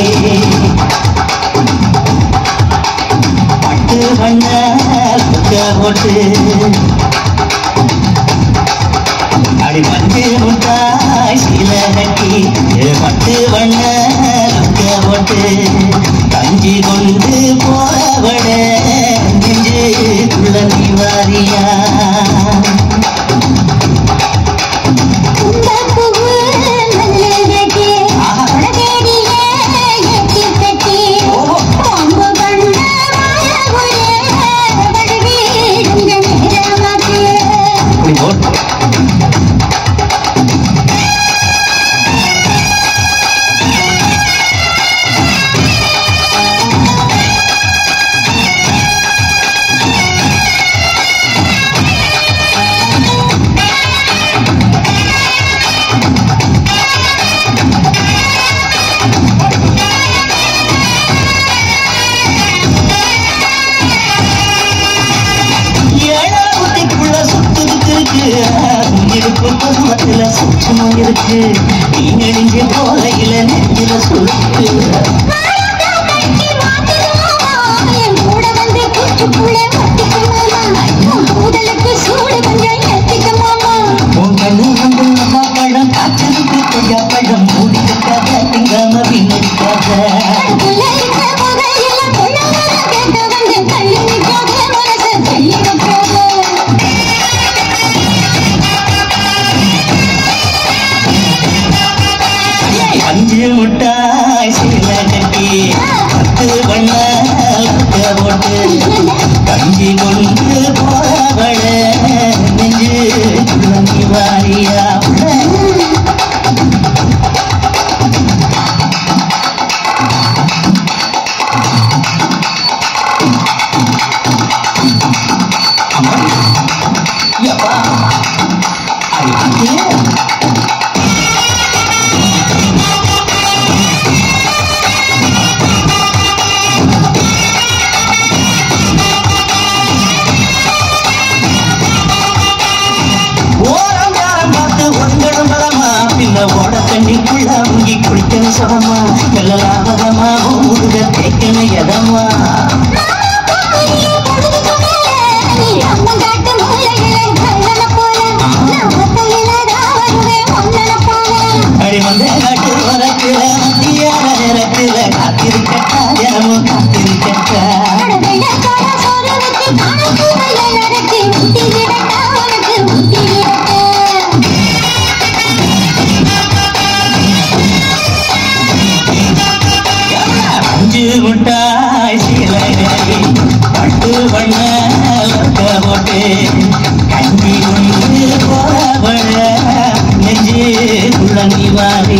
பட்டு வண்ண போட்டு அடி மஞ்சு முட்டாய் சீல கட்டி பட்டு வண்ண போட்டு கஞ்சி கொண்டு போவட நெஞ்சு குழந்தை வாரியா சுற்றமும் இருக்கு நீ நெடுஞ்ச போலையில நெஞ்சில சுருக்கு கூட வந்து கூட்டுக்குள்ளே முதலுக்கு சூடு கொஞ்சம் எத்திக்கமாமா உன் கண்ணு வந்து அம்மா பழம் காய்ச்சலுக்கு கொய்யா பழம் மூடி கட்டாத திங்காம வீணடிக்காத அஞ்சு முட்டாய் சீல கட்டி பத்து வண்ண போட்டு கஞ்சி கொண்டு போவட நெஞ்சு குழந்தை வாரியா ஓட தண்ணிக்குள்ள முங்கி குளிக்கணும் சமமா வெள்ளலாபகமா முருக தேக்கணும் எதமா அடி வந்த காட்டு வரத்துல மத்தியான நேரத்துல காத்திருக்கட்டா ஜனமும் காத்திருக்கட்டா முட்டாய் சீலகை பட்டு வண்ண போட்டு கஞ்சி கொண்டு போவட நெஞ்சு குழந்தை வாரி